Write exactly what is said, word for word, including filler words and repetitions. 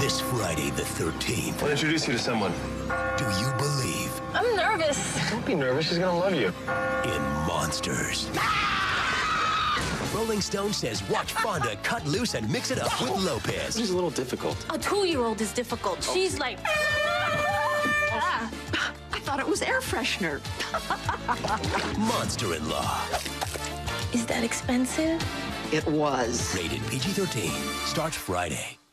This Friday the thirteenth. I'll introduce you to someone. Do you believe? I'm nervous. Don't be nervous. She's gonna love you. In monsters. Rolling Stone says watch Fonda cut loose and mix it up with Lopez. She's a little difficult. A two-year-old is difficult. She's like... I thought it was air freshener. Monster-in-Law. Is that expensive? It was. Rated P G thirteen. Starts Friday.